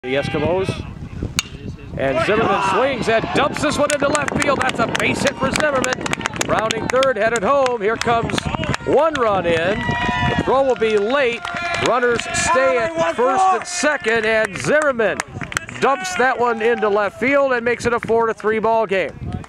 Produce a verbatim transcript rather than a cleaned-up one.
The Eskimos. And Zimmerman swings and dumps this one into left field. That's a base hit for Zimmerman. Rounding third, headed home. Here comes one run in. The throw will be late. Runners stay at first and second, and Zimmerman dumps that one into left field and makes it a four to three ball game.